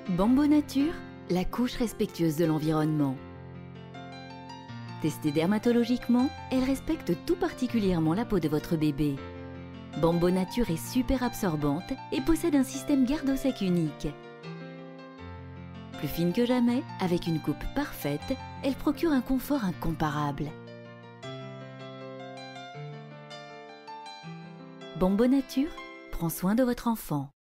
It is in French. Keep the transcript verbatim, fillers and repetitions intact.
Bambo Nature, la couche respectueuse de l'environnement. Testée dermatologiquement, elle respecte tout particulièrement la peau de votre bébé. Bambo Nature est super absorbante et possède un système garde-au-sec unique. Plus fine que jamais, avec une coupe parfaite, elle procure un confort incomparable. Bambo Nature prend soin de votre enfant.